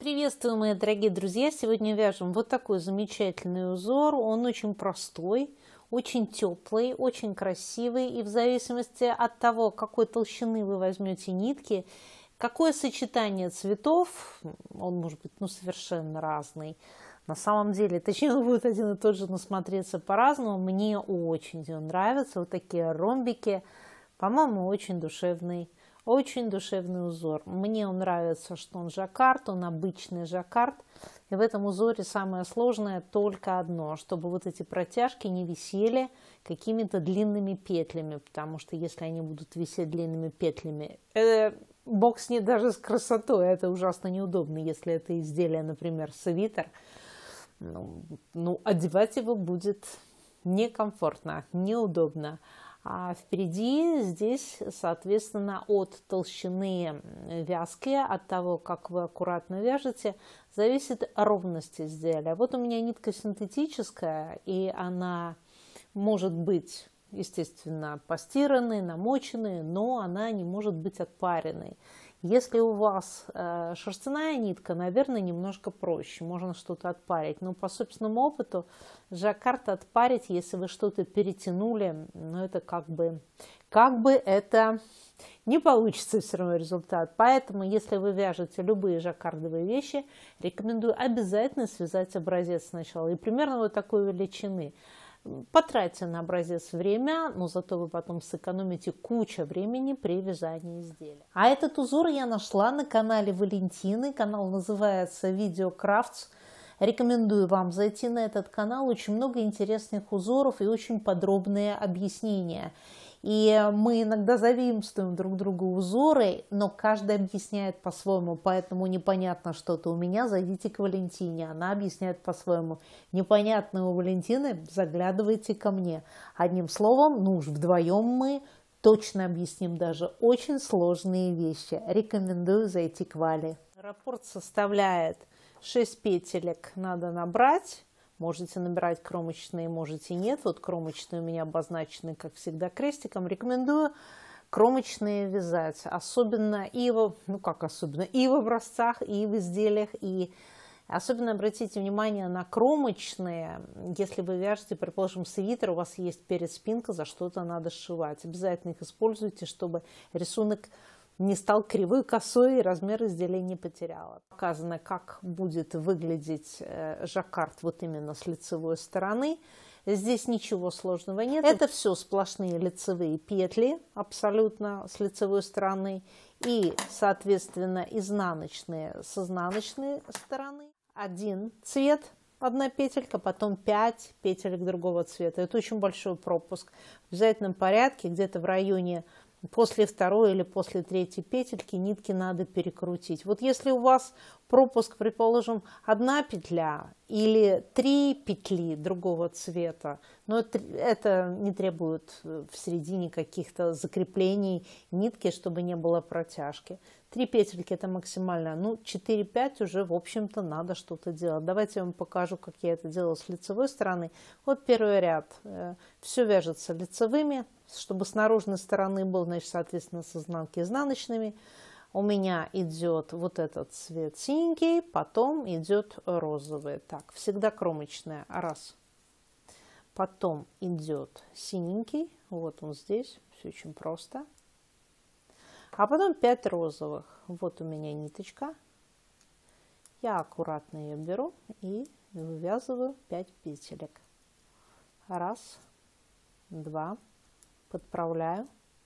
Приветствую, мои дорогие друзья! Сегодня вяжем вот такой замечательный узор. Он очень простой, очень теплый, очень красивый. И в зависимости от того, какой толщины вы возьмете нитки, какое сочетание цветов, он может быть совершенно разный. На самом деле, точнее, он будет один и тот же, но смотреться по-разному. Мне очень он нравится. Вот такие ромбики. По-моему, очень душевный. Очень душевный узор. Мне он нравится, что он жаккард, он обычный жаккард. И в этом узоре самое сложное только одно, чтобы вот эти протяжки не висели какими-то длинными петлями, потому что если они будут висеть длинными петлями, бог с ней даже с красотой, это ужасно неудобно, если это изделие, например, свитер, одевать его будет некомфортно, неудобно. А впереди здесь, соответственно, от толщины вязки, от того, как вы аккуратно вяжете, зависит ровность изделия. Вот у меня нитка синтетическая, и она может быть, естественно, постиранной, намоченной, но она не может быть отпаренной. Если у вас шерстяная нитка, наверное, немножко проще, можно что-то отпарить. Но по собственному опыту жаккард отпарить, если вы что-то перетянули, это как бы это не получится все равно результат. Поэтому, если вы вяжете любые жаккардовые вещи, рекомендую обязательно связать образец сначала. И примерно вот такой величины. Потратьте на образец время, но зато вы потом сэкономите кучу времени при вязании изделия. А этот узор я нашла на канале Валентины. Канал называется Video Crafts. Рекомендую вам зайти на этот канал. Очень много интересных узоров и очень подробные объяснения. И мы иногда заимствуем друг другу узоры, но каждый объясняет по-своему, поэтому непонятно что-то у меня, зайдите к Валентине, она объясняет по-своему. Непонятно у Валентины, заглядывайте ко мне. Одним словом, уж вдвоем мы точно объясним даже очень сложные вещи. Рекомендую зайти к Вале. Раппорт составляет 6 петелек, надо набрать. Можете набирать кромочные, можете нет. Вот кромочные у меня обозначены, как всегда, крестиком. Рекомендую кромочные вязать. Особенно и в образцах, и в изделиях. И особенно обратите внимание на кромочные. Если вы вяжете, предположим, свитер, у вас есть перед спинка, за что-то надо сшивать. Обязательно их используйте, чтобы рисунок не стал кривой, косой, и размер изделия не потеряла. Показано, как будет выглядеть жаккард вот именно с лицевой стороны. Здесь ничего сложного нет. Это все сплошные лицевые петли, абсолютно с лицевой стороны. И, соответственно, изнаночные с изнаночной стороны. Один цвет, одна петелька, потом 5 петелек другого цвета. Это очень большой пропуск. В обязательном порядке, где-то в районе после второй или после третьей петельки нитки надо перекрутить. Вот если у вас пропуск, предположим, одна петля или 3 петли другого цвета, но это не требует в середине каких-то закреплений нитки, чтобы не было протяжки. 3 петельки это максимально, 4-5 уже, в общем-то, надо что-то делать. Давайте я вам покажу, как я это делала с лицевой стороны. Вот первый ряд. Все вяжется лицевыми, чтобы с наружной стороны был, значит, соответственно, с изнанки изнаночными. У меня идет вот этот цвет синенький, потом идет розовый. Так, всегда кромочная. Раз. Потом идет синенький. Вот он здесь. Все очень просто. А потом 5 розовых. Вот у меня ниточка. Я аккуратно ее беру и вывязываю 5 петелек. Раз, два. Подправляю.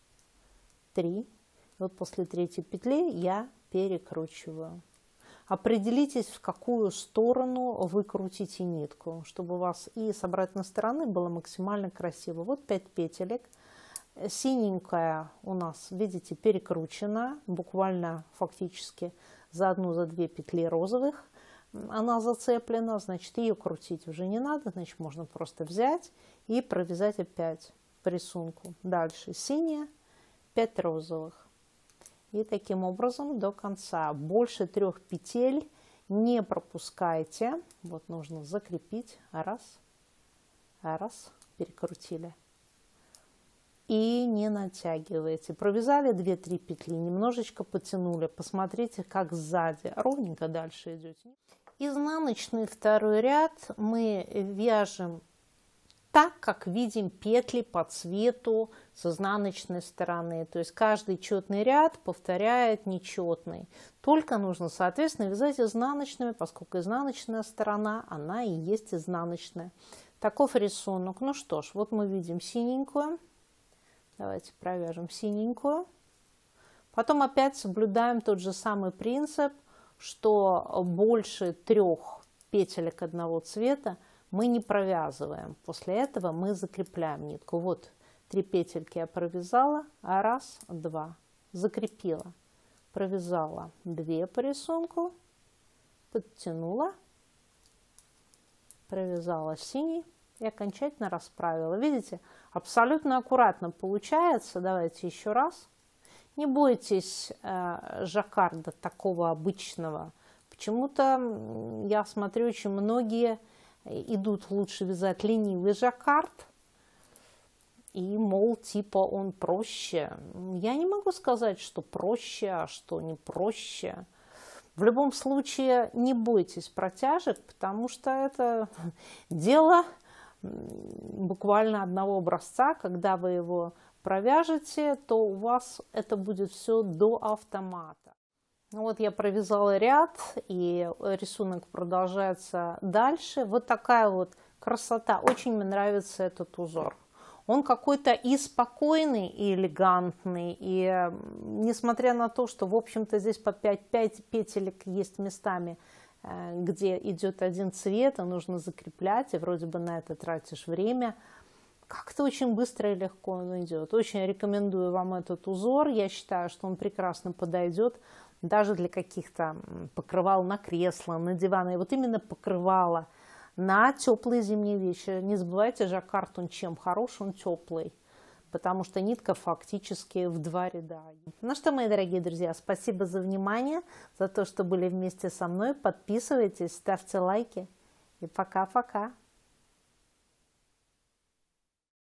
3. Вот после третьей петли я перекручиваю. Определитесь, в какую сторону вы крутите нитку, чтобы у вас и с обратной стороны было максимально красиво. Вот 5 петелек. Синенькая у нас, видите, перекручена, буквально фактически за одну, за 2 петли розовых. Она зацеплена, значит, ее крутить уже не надо, значит, можно просто взять и провязать опять по рисунку. Дальше синяя, 5 розовых. И таким образом до конца. Больше 3 петель не пропускайте. Вот нужно закрепить. Раз, перекрутили. и не натягиваете. Провязали 2-3 петли, немножечко потянули. Посмотрите, как сзади. Ровненько дальше идете. Изнаночный второй ряд мы вяжем так, как видим петли по цвету с изнаночной стороны. То есть каждый четный ряд повторяет нечетный. Только нужно, соответственно, вязать изнаночными, поскольку изнаночная сторона, она и есть изнаночная. Таков рисунок. Ну что ж, вот мы видим синенькую. Давайте провяжем синенькую. Потом опять соблюдаем тот же самый принцип, что больше 3 петелек одного цвета мы не провязываем. После этого мы закрепляем нитку. Вот 3 петельки я провязала. 1, 2. Закрепила. Провязала 2 по рисунку. Подтянула. Провязала синий. И окончательно расправила. Видите, абсолютно аккуратно получается. Давайте еще раз. Не бойтесь жаккарда такого обычного. Почему-то, я смотрю, очень многие идут лучше вязать ленивый жаккард. И, мол, типа он проще. Я не могу сказать, что проще, а что не проще. В любом случае, не бойтесь протяжек, потому что это дело буквально одного образца. Когда вы его провяжете, то у вас это будет все до автомата. Вот я провязала ряд, и рисунок продолжается дальше. Вот такая вот красота. Очень мне нравится этот узор. Он какой-то и спокойный, и элегантный. И несмотря на то, что, в общем-то, здесь по 5 петелек есть местами, где идет один цвет, и нужно закреплять, и вроде бы на это тратишь время, как-то очень быстро и легко он идет. Очень рекомендую вам этот узор. Я считаю, что он прекрасно подойдет даже для каких-то покрывал на кресло, на диван. И вот именно покрывало на теплые зимние вещи. Не забывайте, жаккард, он чем хорош, он теплый, потому что нитка фактически в 2 ряда. Ну что, мои дорогие друзья, спасибо за внимание, за то, что были вместе со мной. Подписывайтесь, ставьте лайки и пока-пока.